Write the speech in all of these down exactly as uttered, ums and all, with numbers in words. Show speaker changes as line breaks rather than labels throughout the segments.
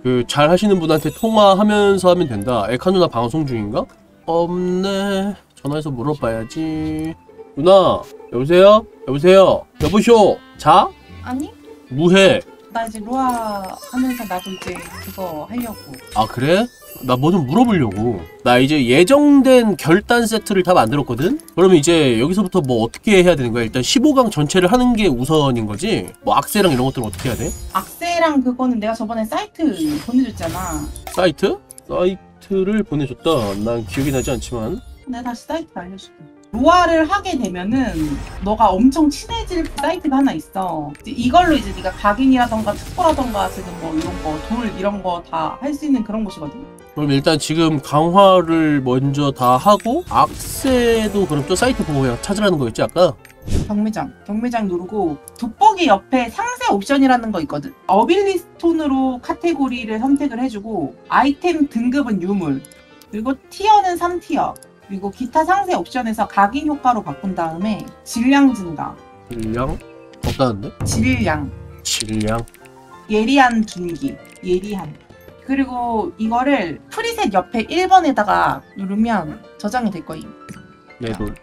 그 잘 하시는 분한테 통화하면서 하면 된다. 에카 누나 방송 중인가? 없네. 전화해서 물어봐야지. 누나 여보세요? 여보세요? 여보쇼 자?
아니?
뭐해?
나 이제 로아 하면서 나도 이제 그거 하려고.
아 그래? 나 뭐 좀 물어보려고. 나 이제 예정된 결단 세트를 다 만들었거든? 그러면 이제 여기서부터 뭐 어떻게 해야 되는 거야? 일단 십오 강 전체를 하는 게 우선인 거지? 뭐 악세랑 이런 것들은 어떻게 해야 돼?
악세랑 그거는 내가 저번에 사이트 보내줬잖아.
사이트? 사이트를 보내줬다. 난 기억이 나지 않지만.
내가 다시 사이트 알려줄게. 로아를 하게 되면은 너가 엄청 친해질 사이트가 하나 있어. 이제 이걸로 이제 네가 각인이라던가 특보라던가 지금 뭐 이런 거, 돌 이런 거 다 할 수 있는 그런 곳이거든.
그럼 일단 지금 강화를 먼저 다 하고 악세도 그럼 또 사이트 보고 그냥 찾으라는 거였지 아까?
경매장, 경매장 누르고 돋보기 옆에 상세 옵션이라는 거 있거든. 어빌리스톤으로 카테고리를 선택을 해주고 아이템 등급은 유물, 그리고 티어는 삼 티어, 그리고 기타 상세 옵션에서 각인 효과로 바꾼 다음에 질량 증가.
질량? 없다는데?
질량.
질량?
예리한 둔기. 예리한. 그리고 이거를 프리셋 옆에 일 번에다가 누르면 저장이 될 거임.
내 돌.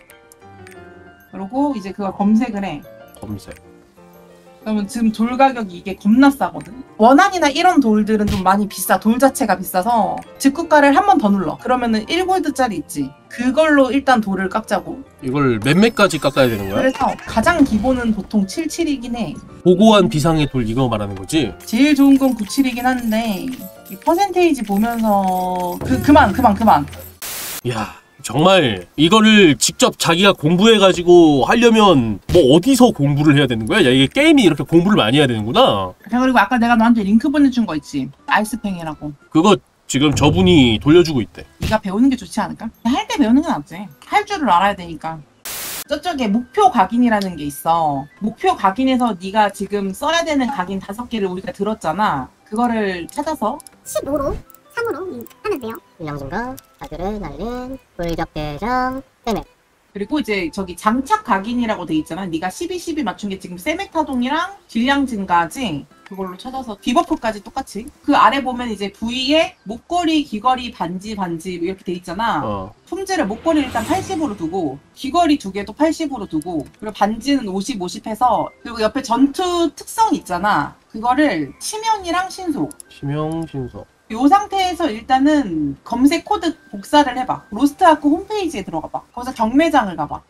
그리고 이제 그걸 검색을 해.
검색.
그러면 지금 돌 가격이 이게 겁나 싸거든. 원한이나 이런 돌들은 좀 많이 비싸. 돌 자체가 비싸서 직구가를 한 번 더 눌러. 그러면은 일 골드짜리 있지. 그걸로 일단 돌을 깎자고.
이걸 몇 매까지 깎아야 되는 거야?
그래서 가장 기본은 보통 칠십칠이긴 해.
고고한 비상의 돌 이거 말하는 거지?
제일 좋은 건 구십칠이긴 한데 이 퍼센테이지 보면서 그 그만 그만 그만.
야 정말 이거를 직접 자기가 공부해가지고 하려면 뭐 어디서 공부를 해야 되는 거야? 야 이게 게임이 이렇게 공부를 많이 해야 되는구나.
그리고 아까 내가 너한테 링크 보내준 거 있지. 아이스팽이라고.
그거 지금 저분이 돌려주고 있대.
네가 배우는 게 좋지 않을까? 할 때 배우는 건 낫지. 할 줄을 알아야 되니까. 저쪽에 목표 각인이라는 게 있어. 목표 각인에서 네가 지금 써야 되는 각인 다섯 개를 우리가 들었잖아. 그거를 찾아서
십오로 삼으로 하면 돼요. 질량 증가, 자주를 날린, 불적대장, 세맥.
그리고 이제 저기 장착 각인이라고 돼 있잖아. 네가 십이, 십이 맞춘 게 지금 세맥타동이랑 질량 증가지. 그걸로 찾아서 디버프까지 똑같이. 그 아래 보면 이제 부위에 목걸이, 귀걸이, 반지, 반지 이렇게 돼 있잖아.
어.
품질을 목걸이를 일단 팔십으로 두고 귀걸이 두 개도 팔십으로 두고 그리고 반지는 오십, 오십 해서 그리고 옆에 전투 특성 있잖아. 그거를 치명이랑 신속.
치명 신속.
이 상태에서 일단은 검색 코드 복사를 해봐. 로스트아크 홈페이지에 들어가봐. 거기서 경매장을 가봐.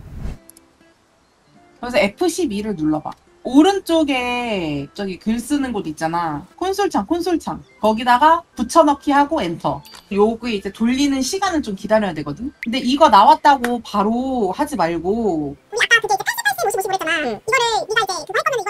그래서 에프 십이를 눌러봐. 오른쪽에 저기 글 쓰는 곳 있잖아. 콘솔창, 콘솔창. 거기다가 붙여넣기 하고 엔터. 요거 이제 돌리는 시간은 좀 기다려야 되거든. 근데 이거 나왔다고 바로 하지 말고.
우리 아까 그게 이제 팔십, 팔십, 오십, 오십으로 했잖아. 응. 이거를 네가 이제 그거 할 거면